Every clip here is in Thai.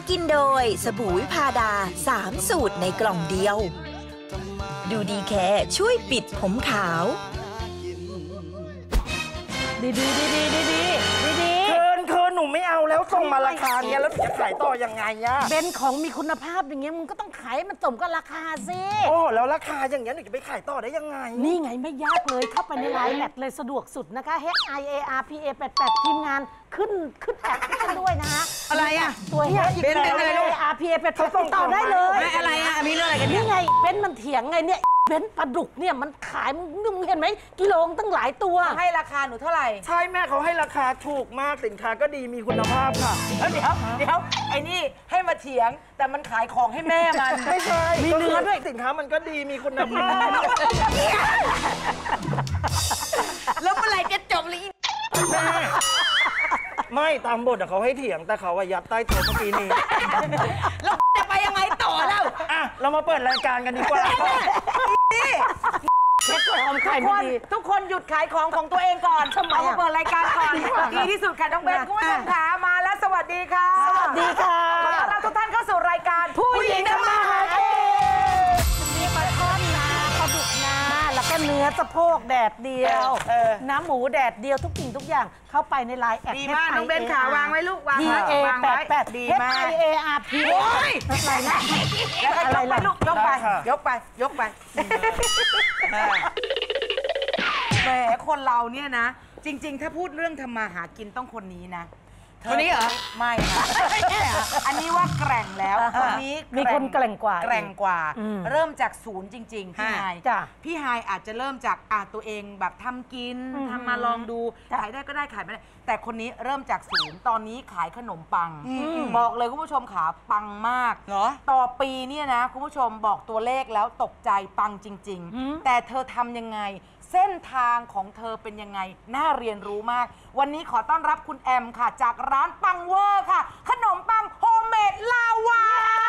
กินโดยสบู่วิพาดา3 สูตรในกล่องเดียวดูดีแค่ช่วยปิดผมขาวดีคืนหนูไม่เอาแล้วส่งมาราคาเนี้ยแล้วจะขายต่อยังไงอะเป็นของมีคุณภาพอย่างเงี้ยมึงก็ต้องขายมันสมกับราคาสิโอ้แล้วราคาอย่างเงี้ยหนูจะไปขายต่อได้ยังไงนี่ไงไม่ยากเลยเข้าไปในไลน์แอดเลยสะดวกสุดนะคะ HIARPA88 ทีมงานขึ้นแอดขึ้นด้วยนะคะอะไรอ่ะตัวHIARPA88 ติดต่อได้เลยอะไรอ่ะมีเรื่องอะไรกันนี่ไงเบนมันเถียงไงเนี่ยเบนปลาดุกเนี่ยมันขายมึงเห็นไหมกิโลตั้งหลายตัวให้ราคาหนูเท่าไหร่ใช่แม่เขาให้ราคาถูกมากสินค้าก็ดีมีคุณภาพค่ะเดี๋ยวไอ้นี่ให้มาเถียงแต่มันขายของให้แม่มันไม่ใช่มีเนื้อด้วยสินค้ามันก็ดีมีคุณภาพแล้วเมื่อไหร่จะจบเลยแม่ไม่ตามบทเขาให้เถียงแต่เขายัดใต้โต๊ะเมื่อกี้นี้แล้วจะไปยังไงต่อแล้วอ่ะเรามาเปิดรายการกันดีกว่าทุกคนหยุดขายของตัวเองก่อนเอามาเปิดรายการก่อนดีที่สุดค่ะน้องเบนคุณผู้ชมขามาแล้วสวัสดีค่ะสวัสดีค่ะขอต้อนรับทุกท่านเข้าสู่รายการผู้หญิงทำมาหากินมีปลาช่อนนาปลาดุกนาแล้วก็เนื้อสะโพกแดดเดียวน้ำหมูแดดเดียวทุกสิ่งทุกอย่างเข้าไปในไลน์แอดดีมากน้องเบนขาวางไว้ลูกวางไว้ HIARPA88ดีมาก HIARPA อะไรนะแล้วก็ยกไปลูกยกไปแหมคนเราเนี่ยนะจริงๆถ้าพูดเรื่องทำมาหากินต้องคนนี้นะคนนี้เหรอไม่ค่ะอันนี้ว่าแกร่งแล้วคนนี้มีคนแกร่งกว่าเริ่มจากศูนย์จริงๆพี่ไฮพี่ไฮอาจจะเริ่มจากตัวเองแบบทำกินทำมาลองดูขายได้ก็ได้ขายไม่ได้แต่คนนี้เริ่มจากศูนย์ตอนนี้ขายขนมปังบอกเลยคุณผู้ชมขาปังมากเหรอต่อปีเนี่ยนะคุณผู้ชมบอกตัวเลขแล้วตกใจปังจริงๆแต่เธอทำยังไงเส้นทางของเธอเป็นยังไงน่าเรียนรู้มากวันนี้ขอต้อนรับคุณแอมค่ะจากร้านปังเวอร์ค่ะขนมปังโฮมเมดลาวา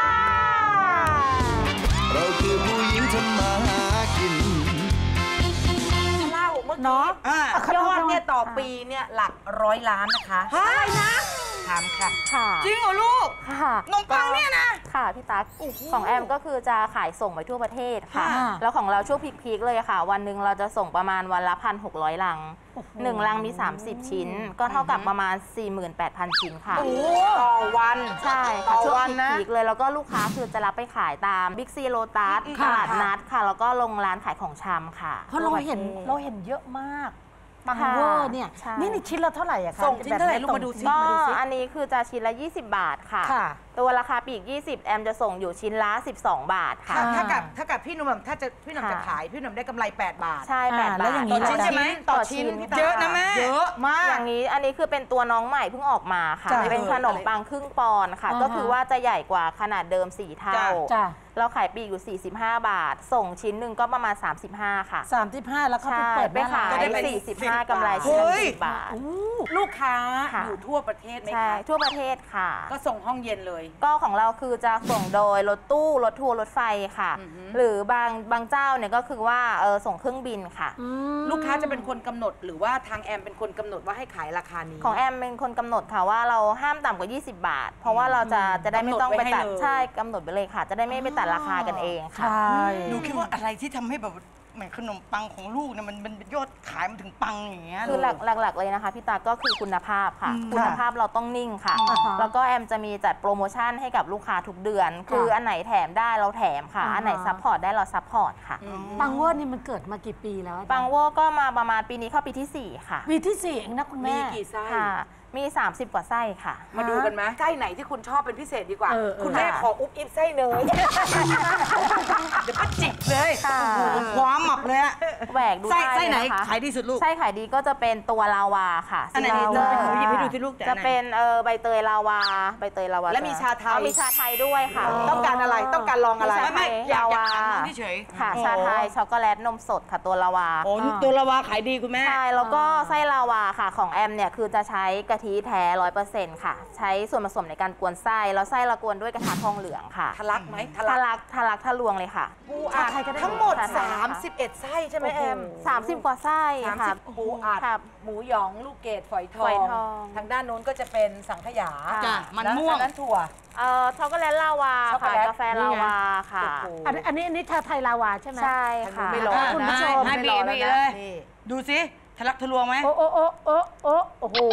เราคือผู้หญิงทำมาหากินเล่าเมื่อกี้ยอดเนี่ยต่อปีเนี่ยหลัก100 ล้านนะคะอะไรนะถามค่ะจริงเหรอลูกค่ะนมปังเนี่ยนะค่ะพี่ตั๊กของแอมก็คือจะขายส่งไปทั่วประเทศค่ะแล้วของเราช่วงพีคๆเลยค่ะวันหนึ่งเราจะส่งประมาณวันละ1,600 ลัง1 ลังมี30 ชิ้นก็เท่ากับประมาณ 48,000 ชิ้นค่ะต่อวันใช่ค่ะช่วงพีคๆเลยแล้วก็ลูกค้าคือจะรับไปขายตามบิ๊กซีโลตัสตลาดนัดค่ะแล้วก็ลงร้านขายของชำค่ะเพราะเราเห็นเยอะมากปังเวอร์เนี่ยนี่ชิ้นละเท่าไหร่อะคะส่งชิ้นเท่าไหร่ลูกมาดูซิก็อันนี้คือจะชิ้นละ20 บาทค่ะตัวราคาปลีก20แอมจะส่งอยู่ชิ้นละ12 บาทค่ะถ้ากับพี่หนุ่มถ้าจะพี่หนุ่มจะขายพี่หนุ่มได้กำไร8 บาทใช่8 บาทแล้วอย่างนี้ต่อชิ้นใช่ไหมต่อชิ้นเยอะนะแม่เยอะมากอย่างนี้อันนี้คือเป็นตัวน้องใหม่เพิ่งออกมาค่ะเป็นขนมปังครึ่งปอนด์ค่ะก็คือว่าจะใหญ่กว่าขนาดเดิม4 เท่าเราขายปลีกอยู่45 บาทส่งชิ้นหนึ่งก็ประมาณ35ค่ะ 35แล้วเขาไปเปิดไปขาย45กำไรชิ้นละ10 บาทลูกค้าอยู่ทั่วประเทศไหมคะทั่วประเทศค่ะก็ส่งห้องเย็นเลยก็ของเราคือจะส่งโดยรถตู้รถทัวร์รถไฟค่ะหรือบางเจ้าเนี่ยก็คือว่าส่งเครื่องบินค่ะลูกค้าจะเป็นคนกำหนดหรือว่าทางแอมเป็นคนกำหนดว่าให้ขายราคานี้ของแอมเป็นคนกำหนดค่ะว่าเราห้ามต่ำกว่า20 บาทเพราะว่าเราจะได้ไม่ต้องไปตัดใช่กำหนดไปเลยค่ะจะได้ไม่ไปตัดราคากันเองค่ะหนูคิดว่าอะไรที่ทำให้แบบเหมือนขนมปังของลูกเนี่ยมันยอดขายมันถึงปังอย่างเงี้ยคือหลักเลยนะคะพี่ตาก็คือคุณภาพค่ะคุณภาพเราต้องนิ่งค่ะแล้วก็แอมจะมีจัดโปรโมชั่นให้กับลูกค้าทุกเดือนคืออันไหนแถมได้เราแถมค่ะอันไหนซัพพอร์ตได้เราซัพพอร์ตค่ะปังเวอร์นี่มันเกิดมากี่ปีแล้วปังเวอร์ก็มาประมาณปีนี้เข้าปีที่4ค่ะปีที่4เองนะคุณแม่มีกี่ไส้มี30 กว่าไส้ค่ะมาดูกันไหมไส้ไหนที่คุณชอบเป็นพิเศษดีกว่าคุณแม่ขออุ๊บอิ๊บไส้เนยเดี๋ยวก็จิกเลยความหมักเลยแหวกดูไส้ไหนขายดีสุดลูกไส้ขายดีก็จะเป็นตัวลาวาค่ะอันไหนหยิบให้ดูที่ลูกจะเป็นใบเตยลาวาและมีชาไทยมีชาไทยด้วยค่ะต้องการอะไรต้องการลองอะไรไม่ลาวาเฉยค่ะชาไทยช็อกโกแลตนมสดค่ะตัวลาวาตัวลาวาขายดีคุณแม่ใช่แล้วก็ไส้ลาวาค่ะของแอมเนี่ยคือจะใช้กะทิแท้100%ค่ะใช้ส่วนผสมในการกวนไส้แล้วไส้เรากวนด้วยกระทะทองเหลืองค่ะทะลักไหมทะลักทะลวงเลยค่ะปูอัดทั้งหมด31 ไส้ใช่ไหมแอม 30 กว่าไส้ค่ะปูอัดหมูหยองลูกเกดฝอยทองทางด้านโน้นก็จะเป็นสังขยามันม่วงนั้นถั่วช็อกโกแลตลาวาค่ะกาแฟลาวาค่ะอันนี้ชาไทยลาวาใช่ไหมใช่ค่ะไม่รอคุณผู้ชมให้บีเลย ดูสิทะลักทะลวงไหมโอ้โห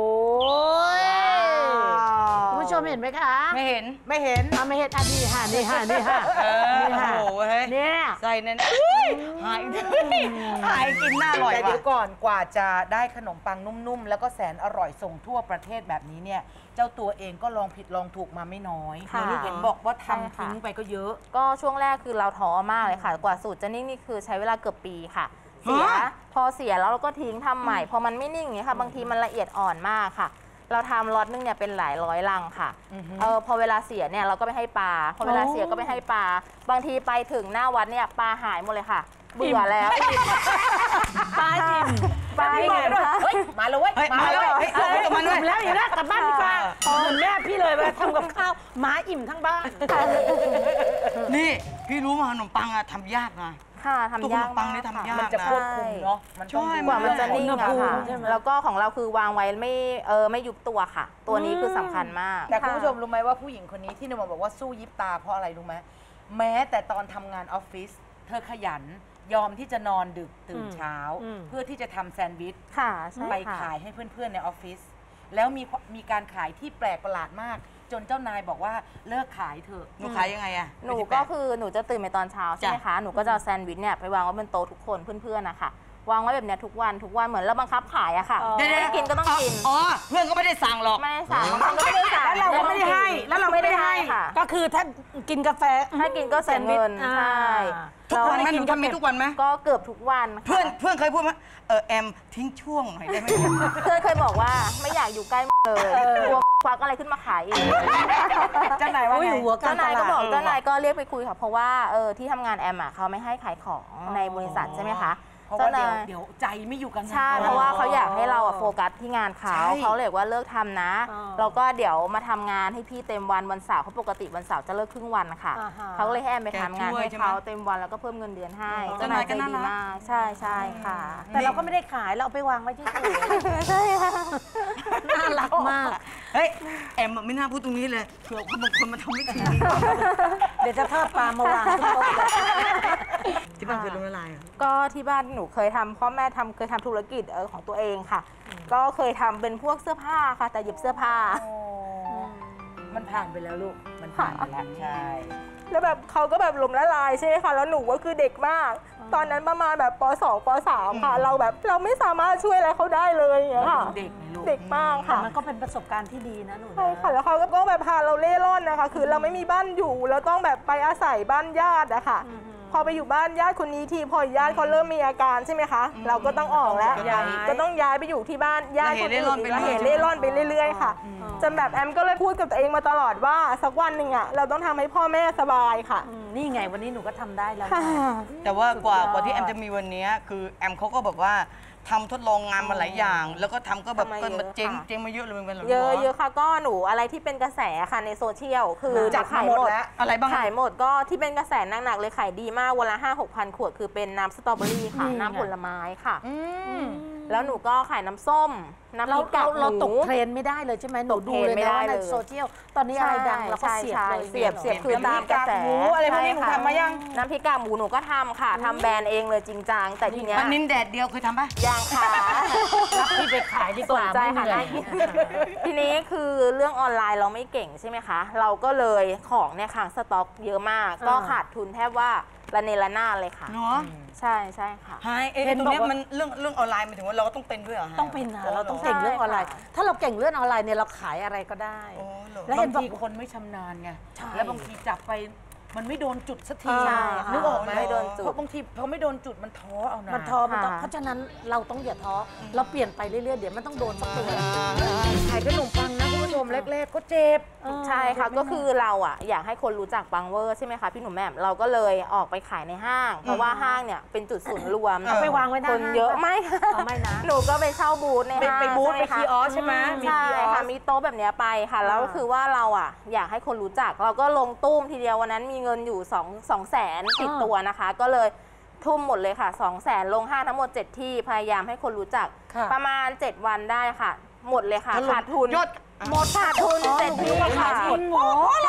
คุณผู้ชมเห็นไหมคะไม่เห็นไม่เห็นไม่เห็นอันนี้ค่ะนี่ค่ะนี่ค่ะโอ้โหเฮ้ยเนี่ยใส่เน้นหายกินน่าอร่อยแต่เดี๋ยวว่ะก่อนกว่าจะได้ขนมปังนุ่มๆ แล้วก็แสนอร่อยส่งทั่วประเทศแบบนี้เนี่ย เจ้าตัวเองก็ลองผิดลองถูกมาไม่น้อยค่ะเห็นบอกว่าใช่ทำค่ะทิ้งไปก็เยอะก็ช่วงแรกคือเราท้อมากเลยค่ะ กว่าสูตรจะนิ่งนี่คือใช้เวลาเกือบปีค่ะ เสีย พอเสียแล้วเราก็ทิ้งทำใหม่ พอมันไม่นิ่งอย่างนี้ยค่ะ บางทีมันละเอียดอ่อนมากค่ะ เราทำล็อตนึงเนี่ยเป็นหลายร้อยลังค่ะ พอเวลาเสียเนี่ยเราก็ไปให้ปลา พอเวลาเสียก็ไปให้ปลา บางทีไปถึงหน้าวัดเนี่ยปลาหายหมดเลยค่ะ เบื่อแล้วปลาอิ่มปลาอย่างเงี้ยค่ะเฮ้ย มาเลยเว้ยเฮ้ยมาแล้วเฮ้ยเอากับมันด้วยแล้วอย่างนี้กลับบ้านดีกว่าเหมือนแม่พี่เลยเวลาทำกับข้าวหมาอิ่มทั้งบ้านนี่พี่รู้มาขนมปังอะทำยากนะค่ะตัวทำขยาน กมปังมากนี่ค่ะทำยากมันจะนะควบคุมเนาะ มันต้องใช่ดูกว่ามันจะนิ่งอุณหอะภูมิค่ะใช่ไหมแล้วก็ของเราคือวางไว้ไม่ยุบตัวค่ะ ตัวนี้คือสำคัญมากแต่คุณผู้ชมรู้ไหมว่าผู้หญิงคนนี้ที่นมบอกว่าสู้ยิบตาเพราะอะไรรู้ไหมแม้แต่ตอนทำงานออฟฟิศเธอขยันยอมที่จะนอนดึกตื่นเช้า เพื่อที่จะทำแซนด์วิชค่ะใช่ไปค่ะขายให้เพื่อนๆในออฟฟิศแล้วมีการขายที่แปลกประหลาดมาก จนเจ้านายบอกว่าเลิกขายเถอะหนูขายยังไงอะหนูก็คือหนูจะตื่นไปตอนเช้าใช่ไหมคะ หนูก็จะเอาแซนด์วิชเนี่ยไปวางไว้บนโต๊ะทุกคนเพื่อนๆนะคะวางไว้แบบเนี้ยทุกวันเหมือนเราบังคับขายอะค่ะเดี๋ยวไม่กินก็ต้องกินอ๋อเพื่อนก็ไม่ได้สั่งหรอกไม่ได้สั่งบางคนก็ไม่ได้สั่งแล้วเราก็ไม่ได้ให้แล้วเราไม่ได้ให้ค่ะก็คือถ้ากินกาแฟถ้ากินก็เสียเงินอ่าใช่ทุกวันไหมหนูทำมีทุกวันไหมก็เกือบทุกวันค่ะเพื่อนเคยพูดไหมแอมทิ้งช่วงหน่อยได้ไหมเคยบอกว่าไม่อยากอยู่ใกล้เลยกลัวควักอะไรขึ้นมาขายเองเจ้านายว่าไงหัวกาเจ้าร นายก็บอกตลาดเจ้านายก็เรียกไปคุยค่ะเพราะว่าที่ทำงานแอมเขาไม่ให้ขายของในบริษัทใช่ไหมคะเพราะว่าเดี๋ยวใจไม่อยู่กับงานใช่เพราะว่าเขาอยากให้เราโฟกัสที่งานเขาใช่เขาเลยว่าเลิกทำนะแล้วก็เดี๋ยวมาทำงานให้พี่เต็มวันเสาร์เขาปกติวันเสาร์จะเลิกครึ่งวันค่ะเขาก็เลยให้แอมไปทำงานให้เขาเต็มวันแล้วก็เพิ่มเงินเดือนให้เจ้านายใจดีมากใช่ค่ะแต่เราก็ไม่ได้ขายเราเอาไปวางไว้ที่สวนใช่ค่ะน่ารักมากเฮ้ยแอมไม่น่าพูดตรงนี้เลยเผื่อคนบางคนมาทำไม่ถึงเดี๋ยวจะทอดปลามาวางที่โต๊ะเลยที่บ้านเคยลงละลายเหรอก็ที่บ้านหนูเคยทำพ่อแม่เคยทำธุรกิจของตัวเองค่ะ ก็เคยทำเป็นพวกเสื้อผ้าค่ะ แต่หยิบเสื้อผ้ามันผ่านไปแล้วลูก มันผ่านไปแล้วใช่แล้วแบบเขาก็แบบล้มละลายใช่ไหมคะแล้วหนูก็คือเด็กมาก ตอนนั้นประมาณแบบป .2 ป .3 ค่ะเราไม่สามารถช่วยอะไรเขาได้เลยอย่างเงี้ยค่ะเด็กไงลูกเด็กมากแต่ค่ะมันก็เป็นประสบการณ์ที่ดีนะหนูนะใช่ค่ะแล้วเขาก็แบบพาเราเล่ร่อนนะคะ คือเราไม่มีบ้านอยู่เราต้องแบบไปอาศัยบ้านญาติอะค่ะพอไปอยู่บ้านญาติคนนี้ทีพอญาติเขาเริ่มมีอาการใช่ไหมคะเราก็ต้องออกแล้วก็ต้องย้ายไปอยู่ที่บ้านญาติคนอื่นแล้วเห็นเล่ร่อนไปเรื่อยๆค่ะจนแบบแอมก็เลยพูดกับตัวเองมาตลอดว่าสักวันหนึ่งอะเราต้องทำให้พ่อแม่สบายค่ะนี่ไงวันนี้หนูก็ทำได้แล้วค่ะแต่ว่ากว่าที่แอมจะมีวันนี้คือแอมเขาก็แบบว่าทำทดลองงานมาหลายอย่าง แล้วก็ทำก็แบบทำมาก็มาเยอะเจ๊งค่ะเจ๊งมาเยอะเลยเหมือนกันเหรอเยอะค่ะก็หนูอะไรที่เป็นกระแสค่ะในโซเชียลคือจัดขายมาหหมมดดแล้วอะไรบ้างขายหมดก็ที่เป็นกระแสหนักๆเลยขายดีมากวันละ5-6,000 ขวดคือเป็นน้ำสตรอเบอรี่ค่ะ น้ำผลไม้ค่ะแล้วหนูก็ขายน้ำส้มน้ำพเราริกกากหมูเราตกเทรนด์ไม่ได้เลยใช่ไหมหนูตกดูเทรนด์เลยไม่นะได้ว่าในเลยโซเชียลตอนนี้อะไรดังเราก็เสียบเลยเสียบคือตามกระแสน้ำพริกกากหมูอะไรพวกนี้หนูทำมายังน้ำพริกกากหมูหนูก็ทำค่ะทำแบรนด์เองเลยจริงจังแต่ทีเนี้ยปลานินแดดเดียวเคยทำปะยางค่ะรับพี่ไปขายดีกว่าสนใจไม่ค่ะเหนื่อยได้ทีนี้คือเรื่องออนไลน์เราไม่เก่งใช่ไหมคะ เราก็เลยของเนี่ยค้างสต็อกเยอะมาก ก็ขาดทุนแทบว่าระเนระนาดเลยค่ะเนาะใช่ใช่ค่ะไฮตรงเนี้ยมันเรื่องออนไลน์หมายถึงว่าเราก็ต้องเป็นด้วยเหรอฮะต้องเป็นนะเราต้องใช่เก่งเรื่องออนไลน์ค่ะถ้าเราเก่งเรื่องออนไลน์เนี่ยเราขายอะไรก็ได้โอ้เหรอแล้วบาเห็นงบอกทีคนไม่ชำนาญไงใช่แล้วบางทีจับไปมันไม่โดนจุดสักทีใช่นึกออกไหมไม่โดนจุดเพราะบางทีพอไม่โดนจุดมันท้อเอานะมันท้อมันท้อค่ะเพราะฉะนั้นเราต้องอย่าท้อเราเปลี่ยนไปเรื่อยๆเดี๋ยวมันต้องโดนสักตัวขายขนมปังนะคุณผู้ชมแรกๆก็เจ็บใช่ค่ะก็คือเราอ่ะอยากให้คนรู้จักปังเวอร์ใช่ไหมคะพี่หนุ่มแหม่มเราก็เลยออกไปขายในห้าง เพราะว่าห้างเนี่ยเป็นจุดศูนย์รวมเอาไปวางไว้หน้าคนเยอะห้างไม่เอาไม่นะหนูก็ไปเช่าบูธในห้างไปบูธใช่หมไปคีออสใช่ไหมมีใช่คีออสค่ะมีโต๊ะแบบเนี้ยไปค่ะแล้วคือว่าเราอ่ะอยากให้คนรู้จักเราก็ลงตุ้มทีเดียววันนั้นมีเงินอยู่200,000ติดตัวนะคะ ก็เลยทุ่มหมดเลยค่ะ 200,000ลงห้างทั้งหมด7ที่พยายามให้คนรู้จักค่ะประมาณ7วันได้ค่ะ หมดเลยค่ะขาดทุนยอดหมดขาดทุน7ที่ค่ะจริงเหรอ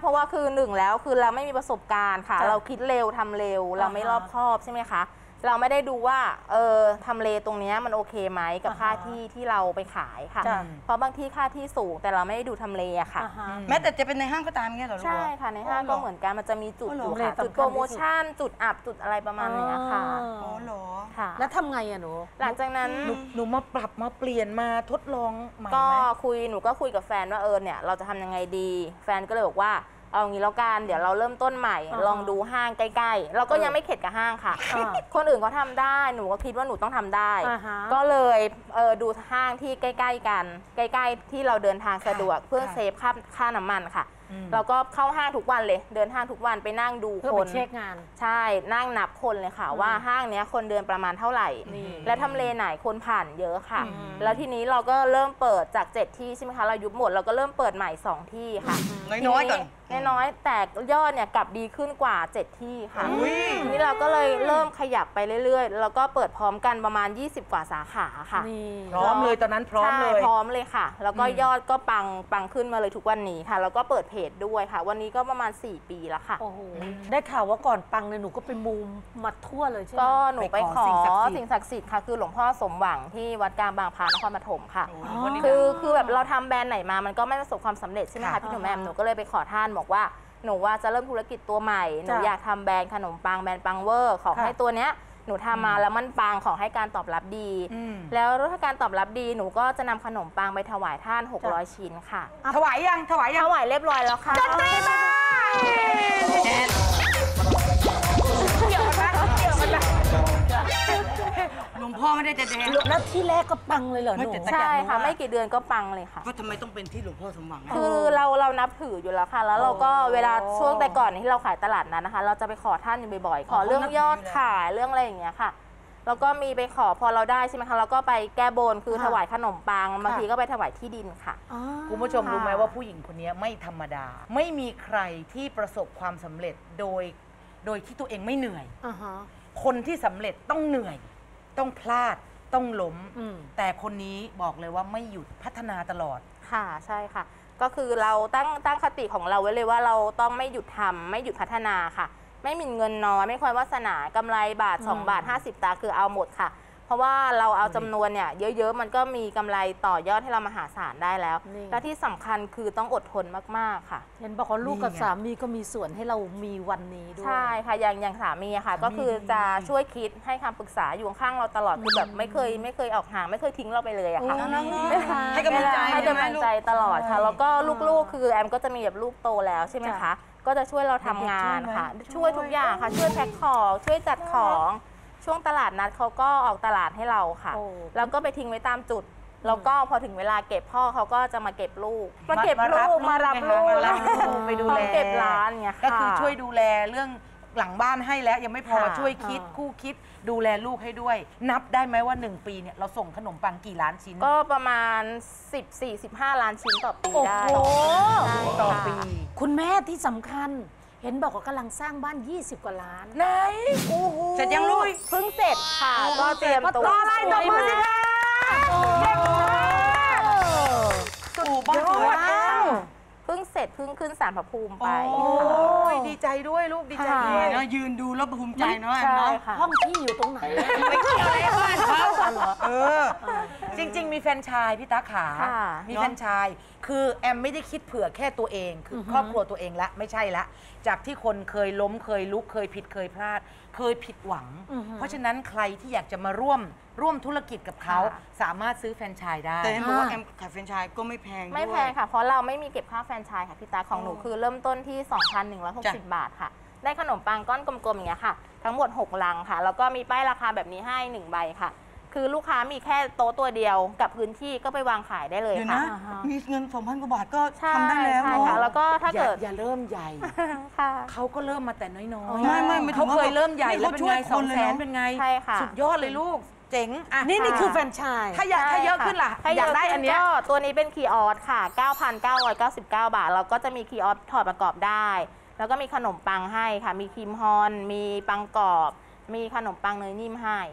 เพราะว่าคือหนึ่งแล้วคือเราไม่มีประสบการณ์ค่ะ เราคิดเร็วทำเร็วเราไม่รอบคอบใช่ไหมคะเราไม่ได้ดูว่าทำเลตรงนี้มันโอเคไหมกับค่าที่เราไปขายค่ะ เพราะบางที่ค่าที่สูงแต่เราไม่ได้ดูทำเลอะค่ะแม้แต่จะเป็นในห้างก็ตามเงี้ยเหรอลูกใช่ค่ะในห้างก็เหมือนกันมันจะมีจุดอยู่ค่ะจุดโปรโมชั่นจุดอับจุดอะไรประมาณนี้ค่ะอ๋อเหรอค่ะแล้วทำไงอะหนูหลังจากนั้นหนูมาปรับมาเปลี่ยนมาทดลองใหม่ก็ไหมหนูก็คุยกับแฟนว่าเนี่ยเราจะทำยังไงดี แฟนก็เลยบอกว่าเอางี้แล้วกันเดี๋ยวเราเริ่มต้นใหม่ลองดูห้างใกล้ๆเราก็ยังไม่เข็ดกับห้างค่ะ คนอื่นเขาทำได้หนูก็คิดว่าหนูต้องทำได้ ก็เลยดูห้างที่ใกล้ๆกันใกล้ๆที่เราเดินทางสะดวกเพื่อเซฟค่าน้ำมันค่ะเราก็เข้าห้างทุกวันเลยเดินห้างทุกวันไปนั่งดูเพื่อคไปนเช็คงานใช่นั่งนับคนเลยค่ะว่าห้างเนี้ยคนเดินประมาณเท่าไหร่ และทำเลไหนคนผ่านเยอะค่ะ แล้วทีนี้เราก็เริ่มเปิดจาก7ที่ใช่ไหมคะเรายุบหมดเราก็เริ่มเปิดใหม่2ที่ค่ะน้อยๆก่อนน้อยๆแต่ยอดเนี่ยกลับดีขึ้นกว่า7ที่ค่ะทีนี้เราก็เลยเริ่มขยับไปเรื่อยๆแล้วก็เปิดพร้อมกันประมาณ20กว่าสาขาค่ะพร้อมเลยตอนนั้นพร้อมเลยใช่พร้อมเลยค่ะ แล้วก็ยอดก็ปังขึ้นมาเลยทุกวันนี้ค่ะ แล้วก็เปิดเพจด้วยค่ะ วันนี้ก็ประมาณ4 ปีแล้วค่ะโอ้โหได้ข่าวว่าก่อนปังเนี่ยหนูก็ไปมูมาทั่วเลยใช่ไหมก็หนูไปขอไปขอสิ่สิ่งงศัศักกดิ์ดิ์สิสิททธิ์ธิ์ค่ะ คือหลวงพ่อสมหวังที่วัดกลางบางพระนครปฐมค่ะวันนี้คือแบบเราทำแบรนด์ไหนมามันก็ไม่ประสบความสำเร็จใช่ไหมคะพี่หนุ่มแอมหนูก็เลยไปขอท่านบอกว่าหนูว่าจะเริ่มธุรกิจตัวใหม่หนูอยากทำแบรนด์ขนมปังแบรนด์ปังเวอร์ขอให้ตัวเนี้ยหนูทำมาแล้วมันปังขอให้การตอบรับดี แล้วถ้าการตอบรับดีหนูก็จะนำขนมปังไปถวายท่าน600 ชิ้นค่ะถวายยังถวายยังถวายเรียบร้อยแล้วค่ะหลวงพ่อไม่ได้จะแดงแล้วที่แรกก็ปังเลยเหรอหนูใช่ค่ะไม่กี่เดือนก็ปังเลยค่ะก็ทำไมต้องเป็นที่หลวงพ่อสมหวังอะคือเรานับถืออยู่แล้วค่ะ แล้วเราก็เวลาช่วงแต่ก่อนที่เราขายตลาดนั้นนะคะ เราจะไปขอท่านอยู่บ่อยๆ ขอเรื่องยอดขายเรื่องอะไรอย่างเงี้ยค่ะ แล้วก็มีไปขอพอเราได้ใช่ไหมคะเราก็ไปแก้บนคือถวายขนมปังบางทีก็ไปถวายที่ดินค่ะคุณผู้ชมรู้ไหมว่าผู้หญิงคนนี้ไม่ธรรมดา ไม่มีใครที่ประสบความสำเร็จโดยที่ตัวเองไม่เหนื่อย คนที่สำเร็จต้องเหนื่อย ต้องพลาดต้องล้ม แต่คนนี้บอกเลยว่าไม่หยุดพัฒนาตลอดค่ะใช่ค่ะ ก็คือเราตั้งคติของเราไว้เลยว่าเราต้องไม่หยุดทำไม่หยุดพัฒนาค่ะ ไม่มีเงินน้อยไม่ควรวาสนากำไรบาท2 บาท 50 ตาคือเอาหมดค่ะ เพราะว่าเราเอาจำนวนเนี่ยเยอะๆมันก็มีกำไรต่อยอดให้เรามหาศาลได้แล้ว และที่สำคัญคือต้องอดทนมากๆค่ะเห็นบอกว่าลูกกับสามีก็มีส่วนให้เรามีวันนี้ด้วยใช่ค่ะอย่างสามีอะค่ะ ก็คือจะช่วยคิดให้คำปรึกษาอยู่ข้างเราตลอดคือแบบไม่เคยออกห่างไม่เคยทิ้งเราไปเลยอะค่ะให้กำลังใจให้กำลังใจตลอดค่ะ แล้วก็ลูกๆคือแอมก็จะมีแบบลูกโตแล้วใช่ไหมคะก็จะช่วยเราทำงานค่ะ ช่วยทุกอย่างค่ะ ช่วยแพ็คของช่วยจัดของช่วงตลาดนัดเขาก็ออกตลาดให้เราค่ะ แล้วก็ไปทิ้งไว้ตามจุดแล้วก็พอถึงเวลาเก็บพ่อเขาก็จะมาเก็บลูกมาเก็บลูกมารับลูกไปดูแลเก็บร้านเนี่ยก็ค่ะคือช่วยดูแลเรื่องหลังบ้านให้แล้วยังไม่พอค่ะช่วยคิดคู่คิดดูแลลูกให้ด้วย นับได้ไหมว่า 1 ปีเนี่ยเราส่งขนมปังกี่ล้านชิ้นก็ประมาณ 14-15 ล้านชิ้นต่อปีได้โอ้โหต่อปีคุณแม่ที่สำคัญ เห็นบอกว่ากำลังสร้างบ้าน 20 กว่าล้านไหนโอ้โหเสร็จยังลูกเพิ่งเสร็จค่ะ ก็เตรียมตัวต่ออะไรต่อมือสิคะสู่บ้านสวยเพิ่งเสร็จเพิ่งขึ้นศาลพระภูมิไปโอ้ยดีใจด้วยลูกดีใจด้วยเนาะยืนดูแล้วภูมิใจเนาะใช่เนาะค่ะห้องที่อยู่ตรงไหนไม่เกี่ยวอะไรกับบ้านเขาเออ จริง ๆ มีแฟรนไชายพี่ตาขาค่ะมีแฟรนไชายคือแอมไม่ได้คิดเผื่อแค่ตัวเอง คือครอบครัวตัวเองละไม่ใช่ละ จากที่คนเคยล้มเคยลุกเคยผิดเคยพลาด เคยผิดหวัง เพราะฉะนั้นใครที่อยากจะมาร่วมธุรกิจกับเขาสามารถซื้อแฟรนไชส์ได้แต่เห็นบอกว่าแอมขายแฟรนไชส์ก็ไม่แพงด้วยไม่แพงค่ะ เพราะเราไม่มีเก็บค่าแฟรนไชส์ค่ะพี่ตาของหนูคือเริ่มต้นที่ 2,160 บาทค่ะ ได้ขนมปังก้อนกลมๆอย่างเงี้ยค่ะ ทั้งหมด 6 ลังค่ะ แล้วก็มีป้ายราคาแบบนี้ให้1ใบค่ะ คือลูกค้ามีแค่โต๊ะตัวเดียวกับพื้นที่ก็ไปวางขายได้เลยเดี๋ยวค่ะนะ มีเงิน 2,000 กว่าบาทก็ใช่ทำได้แล้วใช่เนาะค่ะ แล้วก็ถ้าเกิดอย่าเริ่มใหญ่ค่ะเขาก็เริ่มมาแต่น้อยไม่เขาเคยเริ่มใหญ่แล้วเป็นไงเขาช่วยคนเลยเนอะ 200,000เป็นไงใช่ค่ะสุดยอดเลยลูก เจ๋งอ่ะนี่คือแฟรนไชส์ถ้าเยอะขึ้นล่ะถ้าอยากได้อันเนี้ยก็ตัวนี้เป็นคีย์ออสค่ะ 9,999 บาท แล้วก็จะมีคีย์ออสถอดประกอบได้ แล้วก็มีขนมปังให้ค่ะ มีครีมฮอน มีปังกรอบ มีขนมปังเนยนิ่มให้ค่ะ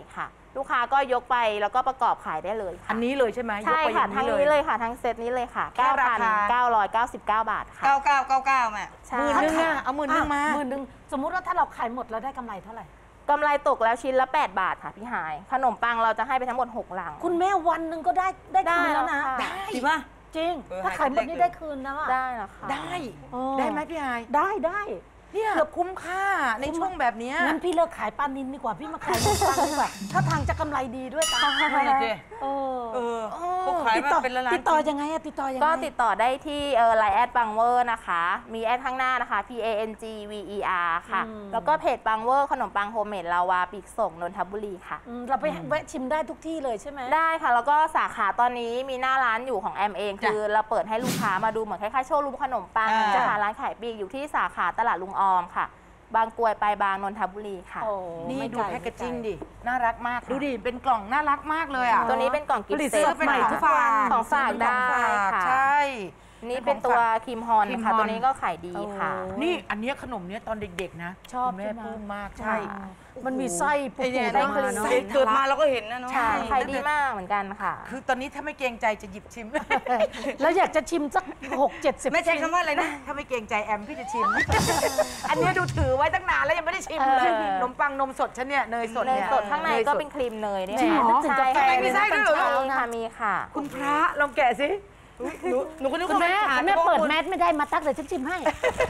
ลูกค้าก็ยกไปแล้วก็ประกอบขายได้เลยค่ะอันนี้เลยใช่ไหมใช่ยกไปอค่ะย่างทั้งนี้นี้เลเลย ยค่ะทั้งเซตนี้เลยค่ะแค่ราคา 9,999 บาทค่ะ 9999แม่ใช่หมื่นนึงอะเอาหมื่นนึงมาหมื่นนึงสมมุติว่าถ้าเราขายหมดเราได้กำไรเท่าไหร่กำไรตกแล้วชิ้นละ 8 บาทค่ะพี่หาย ขนมปังเราจะให้ไปทั้งหมด 6 หลังคุณแม่วันหนึ่งก็ได้คืนแล้วนะได้จริงป่ะจริง ถ้าขายหมดนี่ได้คืนนะได้แล้วค่ะได้เออได้ไหมพี่ไฮายได้เนี่ยเกือบคุ้มค่าในช่วงแบบเนี้ยงั้นพี่เลิกขายปลานินดีกว่าพี่มาขายขนมปังดีกว่าถ้าทางจะกำไรดีด้วยตานั่นน่ะสิเออเขาขายติดมาต่อเป็นล้านๆติดต่อยังไงอะติดต่อยังไงก็ติดต่อได้ที่ไลน์แอดบังเวอร์นะคะ มีแอดข้างหน้านะคะ PANGVER ค่ะ แล้วก็เพจบังเวอร์ขนมปังโฮมเมดลาวาปีกส่งนนทบุรีค่ะเราไปแวะชิมได้ทุกที่เลยใช่ไหมได้ค่ะ แล้วก็สาขาตอนนี้มีหน้าร้านอยู่ของแอมเอง คือเราเปิดให้ลูกค้ามาดูเหมือนคล้ายๆโชว์รูมขนมปังอ่าจะหาร้านขายปลีกอยู่ที่สาขาตลาดลุงออมค่ะ บางกรวยไปบางนนทบุรีค่ะโอ้นี่ไม่ดูไกลแพคเกจจิ้งไม่ไกลดิ น่ารักมาก ดูดิ เป็นกล่องน่ารักมากเลยอ่ะตัวนี้เป็นกล่องกิฟผลิตต์เซตซื้อเป็นใหม่ของทุกฝาวันกของฝากได้ของฝากค่ะใช่นี่เป็นตัวครีมฮอนครีมฮค่ะอนตัวนี้ก็ขายดีค่ะนี่อันเนี้ยขนมเนี้ยตอนเด็กๆนะชอบคุณแม่ใช่ไหมปลื้มมากใช่มันมีไส้ปูเนี่ยๆมาเนาะเกิดมาเราก็เห็นนะเนาะใช่ขายดีมากเหมือนกันค่ะคือตอนนี้ถ้าไม่เกรงใจจะหยิบชิมแล้วอยากจะชิมสัก6-70 ไม่ใช่คำว่าอะไรนะ ถ้าไม่เกรงใจแอมพี่จะชิม อันเนี้ยดูถือไว้ตั้งนานแล้วยังไม่ได้ชิมเลยเออขนมปังนมสดฉันเนี่ยเนยสดเนยเนี่ยสดข้างในก็เป็นครีมเนยด้วยจริงเหรอใช่นึกถึงกาแฟค่ะมีไส้ด้วยเหรอมีค่ะมีค่ะคุณพระลองแกะสิหนูก็นึกคุณว่าแม่ขาดคุณแม่เปิดแมสไม่ได้มาตักเลยฉันชิมให้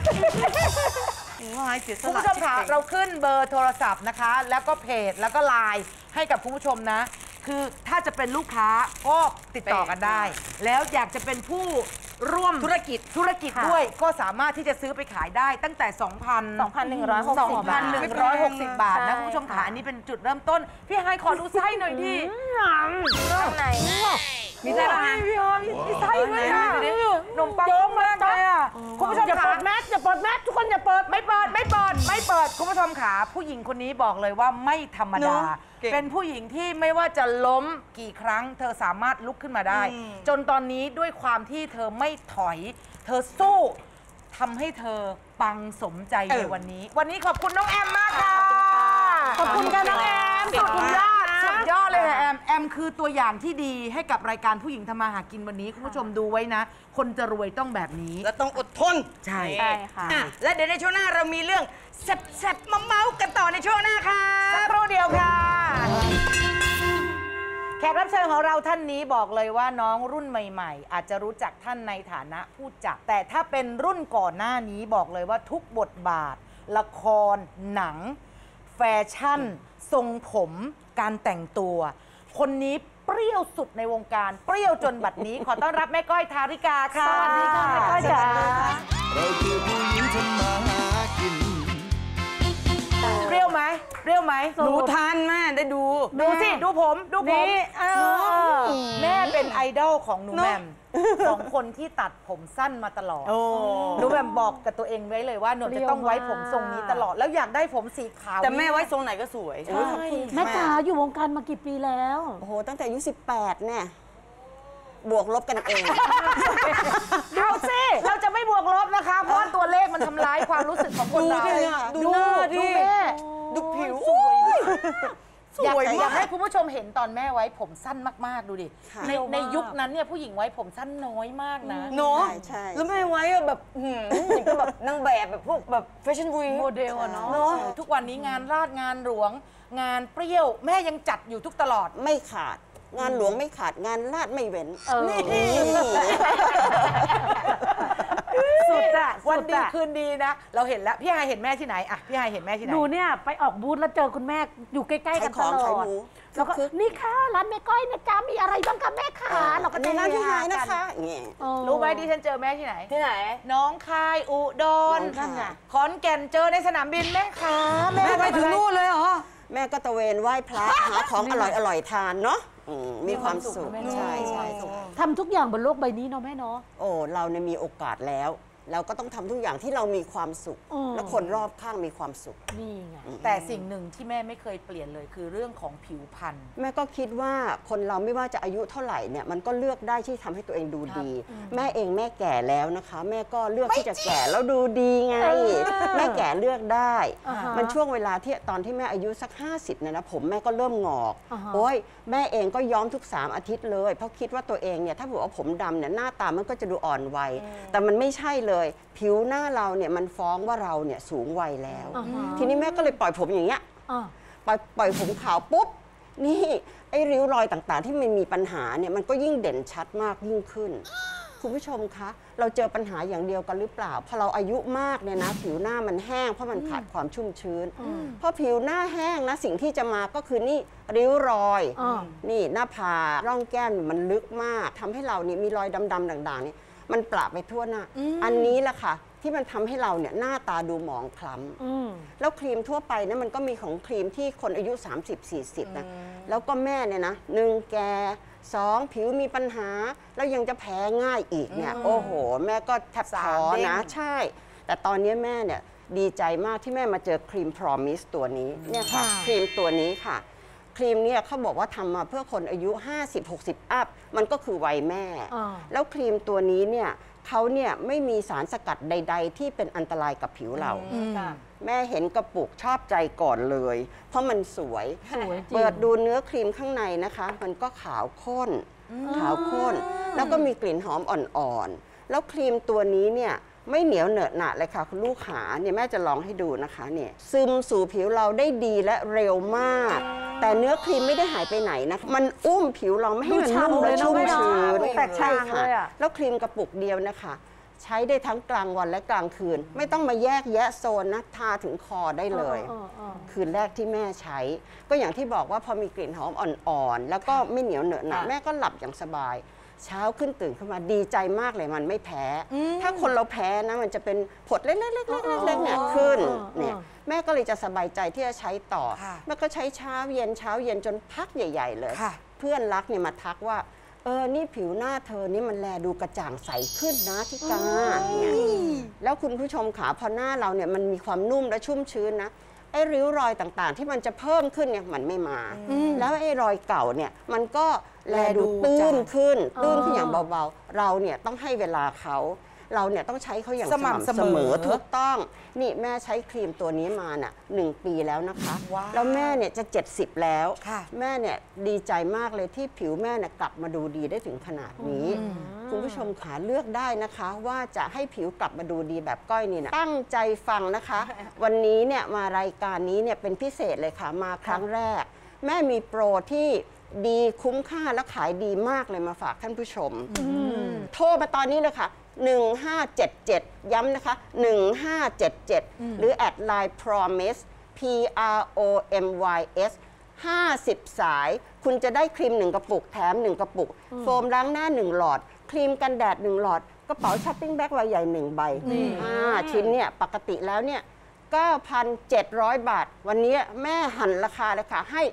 ว้ายเสียสคุณละผู้ชมค่ะเราขึ้นเบอร์โทรศัพท์นะคะ แล้วก็เพจแล้วก็ไลน์ให้กับคุณผู้ชมนะ คือถ้าจะเป็นลูกค้าก็ติดต่อกันได้ แล้วอยากจะเป็นผู้ร่วมธุรกิจค่ะด้วยก็สามารถที่จะซื้อไปขายได้ตั้งแต่ 2,160 บาท 2,160 บาทนะใช่คุณผู้ชมค่ะค่ะอันนี้เป็นจุดเริ่มต้น พี่ไฮขอดูไส้หน่อยดิข้างในมีไส้อะไรพี่ฮอยมีไส้ด้วยนะขนมปังเยอะมากเลยอ่ะคุณผู้ชมอย่าค่ะเปิดแมสอย่าเปิดแมสทุกคนอย่าเปิดไม่เปิดคุณผู้ชมขาผู้หญิงคนนี้บอกเลยว่าไม่ธรรมดา เป็นผู้หญิงที่ไม่ว่าจะล้มกี่ครั้ง เธอสามารถลุกขึ้นมาได้ จนตอนนี้ด้วยความที่เธอไม่ถอย เธอสู้ทำให้เธอปังสมใจในวันนี้ วันนี้ขอบคุณน้องแอมมากค่ะขอบคุณค่ะน้องแอมสุดยอดเลยค่ะแอมคือตัวอย่างที่ดีให้กับรายการผู้หญิงทำมาหากินวันนี้คุณผู้ชมดูไว้นะ คนจะรวยต้องแบบนี้แล้วต้องอดทนใช่ใช่ค่ะอ่ะและเดี๋ยวในช่วงหน้าเรามีเรื่องแซ่บๆมาเมาส์กันต่อในช่วงหน้าค่ะสักครู่เดียวค่ะ แขกรับเชิญของเราท่านนี้บอกเลยว่าน้องรุ่นใหม่ๆ อาจจะรู้จักท่านในฐานะผู้จัดแต่ถ้าเป็นรุ่นก่อนหน้านี้บอกเลยว่าทุกบทบาท ละคร หนัง แฟชั่น ทรงผม การแต่งตัว คนนี้เปรี้ยวสุดในวงการ เปรี้ยวจนบัดนี้ ขอต้อนรับแม่ก้อยธาริกาค่ะสวัสดีค่ะแม่ก้อยจ๋าเราคือผู้หญิงทำมาหากินเปรี้ยวไหมเปรี้ยวไหมหนูทันแม่ได้ดูดูสิ ดูผมดูผมนี่แม่เป็นไอดอลของหนูแหม่มของคนที่ตัดผมสั้นมาตลอดหนูแหม่มบอกกับตัวเองไว้เลยว่าหนูจะต้องไว้ผมทรงนี้ตลอด แล้วอยากได้ผมสีขาวแต่แม่ไว้ทรงไหนก็สวยใช่แม่จ๋าอยู่วงการมากี่ปีแล้วโอ้โห ตั้งแต่อายุ18 เนี่ย บวกลบกันเองดูสิเราจะไม่บวกลบนะคะ เพราะว่าตัวเลขมันทำร้ายความรู้สึกของคนเราดูหน้าดิดูแม่ดูผิวอยากให้คุณผู้ชมเห็นตอนแม่ไว้ผมสั้นมากๆดูดิค่ะในยุคนั้นเนี่ยผู้หญิงไว้ผมสั้นน้อยมากนะเนาะใช่แล้วแม่ไว้อะแบบอย่างก็แบบนางแบบแบบพวกแบบแฟชั่นวีโมเดลอะเนาะเนอะทุกวันนี้งานราชงานหลวง งานเปรี้ยว แม่ยังจัดอยู่ทุกตลอดไม่ขาด งานหลวงไม่ขาด งานลาดไม่เว้นนี่สุดอะวันดีคืนดีนะ เราเห็นแล้ว พี่ไฮเห็นแม่ที่ไหนอะพี่ไฮเห็นแม่ที่ไหนหนูเนี่ยไปออกบูธแล้วเจอคุณแม่อยู่ใกล้ๆกันตลขายอดหมูแล้วก็คึกนี่ค่ะร้านแม่ก้อยนะจ๊ะมีอะไรบ้างคะแม่ขาเราก็อันจะนี้ร้านพี่เฮไฮฮนะคะอย่างเงี้ยเออรู้ไหมดิฉันเจอแม่ที่ไหนที่ไหนน้องคายอุดรนั่นไงขอนแก่นเจอในสนามบินแม่ขาแม่ไปถึงนู่นเลยเหรอแม่ก็ตะเวนไหว้พระ หาของอร่อยๆทานเนาะมีความสุข ใช่ใช่ทำทุกอย่างบนโลกใบนี้เนาะแม่เนาะโอ้ เราเนี่ยมีโอกาสแล้วเราก็ต้องทำทุกอย่างที่เรามีความสุข และคนรอบข้างมีความสุขนี่ไงแต่สิ่งหนึ่งที่แม่ไม่เคยเปลี่ยนเลยคือเรื่องของผิวพรรณแม่ก็คิดว่าคนเราไม่ว่าจะอายุเท่าไหร่เนี่ยมันก็เลือกได้ที่ทำให้ตัวเองดูดี แม่เองแม่แก่แล้วนะคะ แม่ก็เลือกที่จะแก่แล้วดูดีไง แม่แก่เลือกได้ มันช่วงเวลาที่ตอนที่แม่อายุสัก 50เนี่ยนะผมแม่ก็เริ่มงอกโอ้ยแม่เองก็ย้อมทุก3 อาทิตย์เลยเพราะคิดว่าตัวเองเนี่ยถ้าบอกว่าผมดำเนี่ยหน้าตามันก็จะดูอ่อนวัยแต่มันไม่ใช่เลยผิวหน้าเราเนี่ยมันฟ้องว่าเราเนี่ยสูงวัยแล้ว ทีนี้แม่ก็เลยปล่อยผมอย่างเงี้ยปล่อยผมขาวปุ๊บนี่ไอ้ริ้วรอยต่างๆที่มันมีปัญหาเนี่ยมันก็ยิ่งเด่นชัดมากยิ่งขึ้น คุณผู้ชมคะเราเจอปัญหาอย่างเดียวกันหรือเปล่าพอเราอายุมากเนี่ยนะผิวหน้ามันแห้งเพราะมันขาดความชุ่มชื้นพอผิวหน้าแห้งนะสิ่งที่จะมาก็คือนี่ริ้วรอยนี่หน้าผากร่องแก้มมันลึกมากทำให้เรานี่มีรอยดำๆด่างๆนี่มันปราบไปทั่วหน้าอันนี้แหละค่ะที่มันทำให้เราเนี่ยหน้าตาดูหมองคล้ำแล้วครีมทั่วไปนะมันก็มีของครีมที่คนอายุ 30-40 นะแล้วก็แม่เนี่ยนะ1แก่2ผิวมีปัญหาแล้วยังจะแพ้ง่ายอีกเนี่ยโอ้โหแม่ก็แทบท้อนะใช่แต่ตอนนี้แม่เนี่ยดีใจมากที่แม่มาเจอครีม Promise ตัวนี้เนี่ยค่ะครีมตัวนี้ค่ะครีมเนี่ยเขาบอกว่าทำมาเพื่อคนอายุ 50-60 อัพมันก็คือวัยแม่แล้วครีมตัวนี้เนี่ยเขาเนี่ยไม่มีสารสกัดใดๆที่เป็นอันตรายกับผิวเราแม่เห็นกระปุกชอบใจก่อนเลยเพราะมันสวยเปิดดูเนื้อครีมข้างในนะคะมันก็ขาวข้นแล้วก็มีกลิ่นหอมอ่อนๆแล้วครีมตัวนี้เนี่ยไม่เหนียวเหนอะหนะเลยค่ะคุณลูกขาเนี่ยแม่จะลองให้ดูนะคะเนี่ยซึมสู่ผิวเราได้ดีและเร็วมากแต่เนื้อครีมไม่ได้หายไปไหนนะมันอุ้มผิวเราไม่ให้มันนุ่มและชุ่มชื้นใช่ค่ะแล้วครีมกระปุกเดียวนะคะใช้ได้ทั้งกลางวันและกลางคืนไม่ต้องมาแยกแยะโซนนะทาถึงคอได้เลยคืนแรกที่แม่ใช้ก็อย่างที่บอกว่าพอมีกลิ่นหอมอ่อนๆแล้วก็ไม่เหนียวเหนอะหนะแม่ก็หลับอย่างสบายเช้าขึ้นตื่นขึ้นมาดีใจมากเลยมันไม่แพ้ถ้าคนเราแพ้นะมันจะเป็นผดเล็กๆเนี่ยขึ้นเนี่ยแม่ก็เลยจะสบายใจที่จะใช้ต่อแม่ก็ใช้เช้าเย็นจนพักใหญ่ๆเลยเพื่อนรักเนี่ยมาทักว่านี่ผิวหน้าเธอนี่มันแลดูกระจ่างใสขึ้นนะที่กาเนี่ยแล้วคุณผู้ชมขาพอหน้าเราเนี่ยมันมีความนุ่มและชุ่มชื้นนะไอ้ริ้วรอยต่างๆที่มันจะเพิ่มขึ้นเนี่ยมันไม่มาแล้วไอ้รอยเก่าเนี่ยมันก็แลดูตื้นขึ้นอย่างเบาๆเราเนี่ยต้องให้เวลาเขาเราเนี่ยต้องใช้เขาอย่างสม่ำเสมอถูกต้องนี่แม่ใช้ครีมตัวนี้มาน่ะ1 ปีแล้วนะคะแล้วแม่เนี่ยจะ70แล้วแม่เนี่ยดีใจมากเลยที่ผิวแม่เนี่ยกลับมาดูดีได้ถึงขนาดนี้คุณผู้ชมขาเลือกได้นะคะว่าจะให้ผิวกลับมาดูดีแบบก้อยนี่นะตั้งใจฟังนะคะวันนี้เนี่ยมารายการนี้เนี่ยเป็นพิเศษเลยค่ะมาครั้งแรกแม่มีโปรที่ดีคุ้มค่าและขายดีมากเลยมาฝากท่านผู้ชมโทรมาตอนนี้เลยค่ะ1577ย้ำนะคะ1577หรือแอดไลน์ promise PROMYS 50 สายคุณจะได้ครีม1 กระปุกแถม1 กระปุกโฟมล้างหน้า1 หลอดครีมกันแดด1 หลอดกระเป๋าช้อปปิ้งแบ็คใบใหญ่1 ใบ5 ชิ้นเนี่ยปกติแล้วเนี่ย 9,700 บาทวันนี้แม่หั่นราคาเลยค่ะให้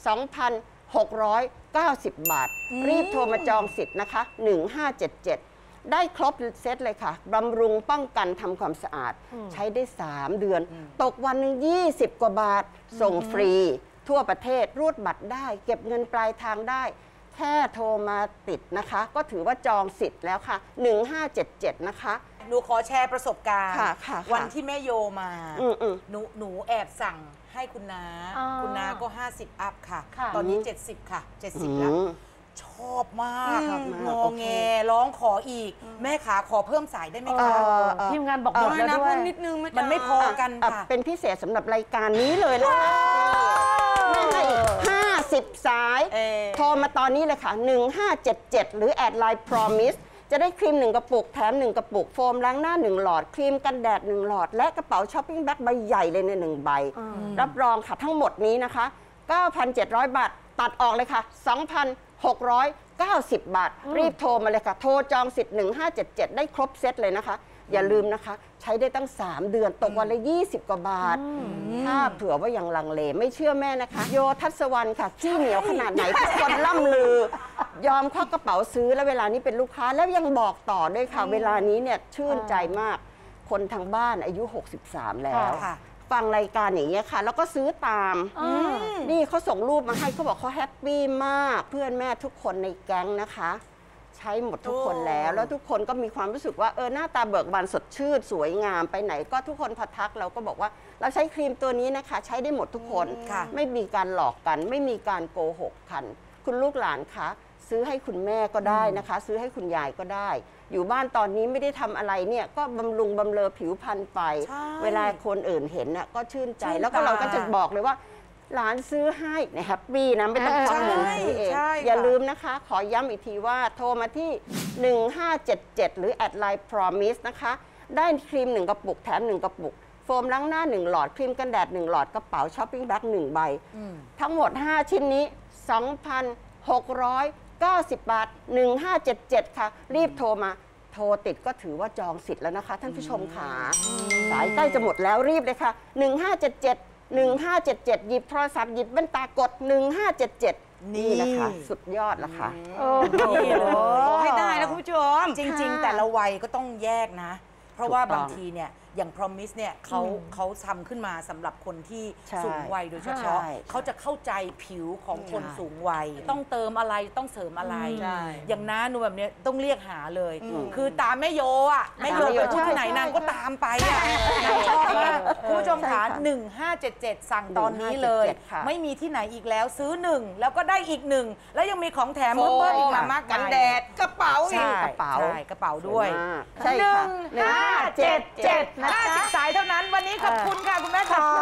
2,690 บาทรีบโทรมาจองสิทธิ์นะคะ1577ได้ครบเซตเลยค่ะบำรุงป้องกันทำความสะอาดใช้ได้3 เดือนตกวันหนึ่ง20 กว่าบาทส่งฟรีทั่วประเทศรูดบัตรได้เก็บเงินปลายทางได้แค่โทรมาติดนะคะก็ถือว่าจองสิทธิ์แล้วค่ะ1577นะคะหนูขอแชร์ประสบการณ์วันที่แม่โยมาหนูแอบสั่งให้คุณน้าก็50 อัพค่ะตอนนี้70ค่ะ70แล้วชอบมากงอแงร้องขออีกแม่ขาขอเพิ่มสายได้ไหมคะทีมงานบอกหมดแล้วด้วยนิดนึงมันไม่พอกันค่ะเป็นพิเศษสำหรับรายการนี้เลยนะแม่ให้50 สายโทรมาตอนนี้เลยค่ะ1577หรือแอดไลน์ promise จะได้ครีม1 กระปุกแถม1 กระปุกโฟมล้างหน้า1 หลอดครีมกันแดด1 หลอดและกระเป๋าช้อปปิ้งแบ็คใบใหญ่เลยใน1 ใบรับรองค่ะทั้งหมดนี้นะคะ 9,700 บาทตัดออกเลยค่ะ 2,690 บาทรีบโทรมาเลยค่ะโทรจองสิทธิ์1577ได้ครบเซตเลยนะคะอย่าลืมนะคะ ใช้ได้ตั้ง 3 เดือนตกวันละ20 กว่าบาท ถ้าเผื่อว่ายังลังเลไม่เชื่อแม่นะคะ โยทัศวรรณค่ะขี้เหนียวขนาดไหนทุกคนล่ำลือยอมควักกระเป๋าซื้อแล้วเวลานี้เป็นลูกค้าแล้วยังบอกต่อด้วยค่ะ เวลานี้เนี่ยชื่นใจมากคนทางบ้านอายุ 63 แล้วฟังรายการอย่างเงี้ยค่ะแล้วก็ซื้อตามนี่เขาส่งรูปมาให้เขาบอกเขาแฮปปี้มากเพื่อนแม่ทุกคนในแก๊งนะคะใช้หมดทุกคนแล้วทุกคนก็มีความรู้สึกว่าหน้าตาเบิกบานสดชื่นสวยงามไปไหนก็ทุกคนพอทักเราก็บอกว่าเราใช้ครีมตัวนี้นะคะใช้ได้หมดทุกคนไม่มีการหลอกกันไม่มีการโกหกกันคุณลูกหลานคะซื้อให้คุณแม่ก็ได้นะคะซื้อให้คุณยายก็ได้อยู่บ้านตอนนี้ไม่ได้ทำอะไรเนี่ยก็บำรุงบำเรอผิวพรรณไปเวลาคนอื่นเห็นน่ะก็ชื่นใจแล้วก็เราก็จะบอกเลยว่าหลานซื้อให้นะแฮปปี้นะไม่ต้องควักเงินซื้อเองอย่าลืมนะคะขอย้ำอีกทีว่าโทรมาที่ 1577 หรือแอดไลน์ promise นะคะได้ครีม1กระปุกแถม1กระปุกโฟมล้างหน้า1หลอดครีมกันแดด1หลอดกระเป๋าช้อปปิ้งแบ็ค1ใบทั้งหมด5ชิ้นนี้ 2,690 บาท1577ค่ะรีบโทรมาโทรติดก็ถือว่าจองสิทธิ์แล้วนะคะท่านผู้ชมค่ะสายใกล้จะหมดแล้วรีบเลยค่ะ1577 1577หยิบโทรศัพท์หยิบแว่นตากด1577นี่นะคะสุดยอดแล้วค่ะนี่เลยให้ได้นะคุณผู้ชมจริงๆแต่ละวัยก็ต้องแยกนะเพราะว่าบางทีเนี่ยอย่าง Promise เนี่ยเขาทำขึ้นมาสำหรับคนที่สูงวัยโดยเฉพาะเขาจะเข้าใจผิวของคนสูงวัยต้องเติมอะไรต้องเสริมอะไรอย่างน้าหนูแบบเนี้ยต้องเรียกหาเลยคือตามแม่โยอ่ะแม่โยไปพูดที่ไหนนางก็ตามไปอ่ะชอบมากคุณผู้ชมคะ1577สั่งตอนนี้เลยไม่มีที่ไหนอีกแล้วซื้อ1แล้วก็ได้อีก1แล้วยังมีของแถมเพิ่มอีกมากกันแดดกระเป๋าอีกกระเป๋าด้วย157750 สายเท่านั้นวันนี้ขอบคุณค่ะคุณแม่ขอบคุณ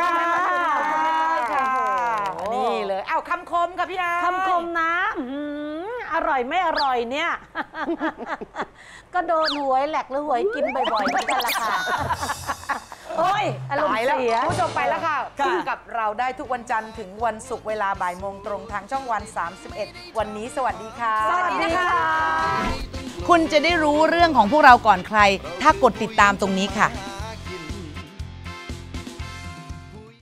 ค่ะนี่เลยเอาคำคมค่ะพี่อาคำคมนะอร่อยไม่อร่อยเนี่ยก็โดนหวยแหลกหรือหวยกินบ่อยๆเหมือนกันละค่ะโอ้ยอารมณ์เสียผู้ชมไปแล้วค่ะพบกับเราได้ทุกวันจันทร์ถึงวันศุกร์เวลาบ่ายโมงตรงทางช่องวัน31วันนี้สวัสดีค่ะสวัสดีค่ะคุณจะได้รู้เรื่องของพวกเราก่อนใครถ้ากดติดตามตรงนี้ค่ะ